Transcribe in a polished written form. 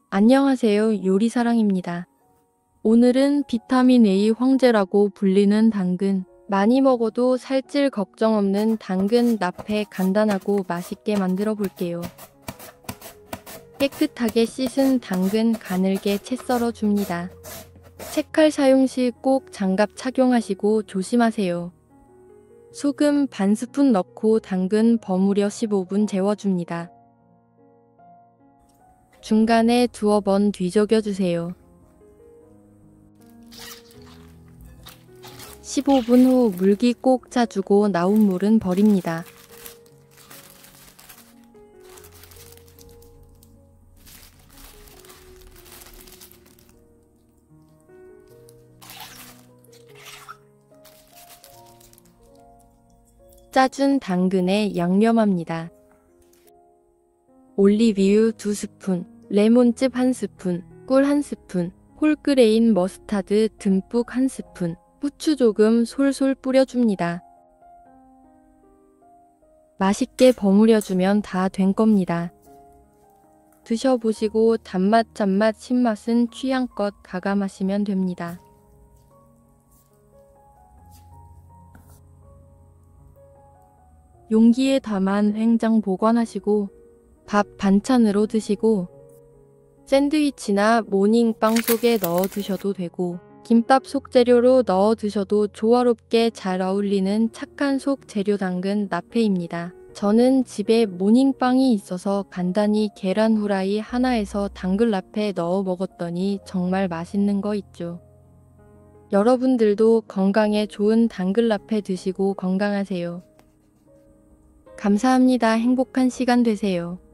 안녕하세요. 요리사랑입니다. 오늘은 비타민 A 황제라고 불리는 당근. 많이 먹어도 살찔 걱정 없는 당근 나페 간단하고 맛있게 만들어 볼게요. 깨끗하게 씻은 당근 가늘게 채 썰어 줍니다. 채칼 사용 시 꼭 장갑 착용하시고 조심하세요. 소금 반 스푼 넣고 당근 버무려 15분 재워줍니다. 중간에 두어 번 뒤적여주세요. 15분 후 물기 꼭 짜주고 나온 물은 버립니다. 짜준 당근에 양념합니다. 올리브유 2스푼, 레몬즙 1스푼, 꿀 1스푼, 홀그레인 머스타드 듬뿍 1스푼, 후추 조금 솔솔 뿌려줍니다. 맛있게 버무려주면 다 된 겁니다. 드셔보시고 단맛, 짠맛, 신맛은 취향껏 가감하시면 됩니다. 용기에 담아 냉장 보관하시고 밥 반찬으로 드시고 샌드위치나 모닝빵 속에 넣어 드셔도 되고 김밥 속재료로 넣어 드셔도 조화롭게 잘 어울리는 착한 속 재료 당근 나페입니다. 저는 집에 모닝빵이 있어서 간단히 계란 후라이 하나에서 당근 나페 넣어 먹었더니 정말 맛있는 거 있죠. 여러분들도 건강에 좋은 당근 나페 드시고 건강하세요. 감사합니다. 행복한 시간 되세요.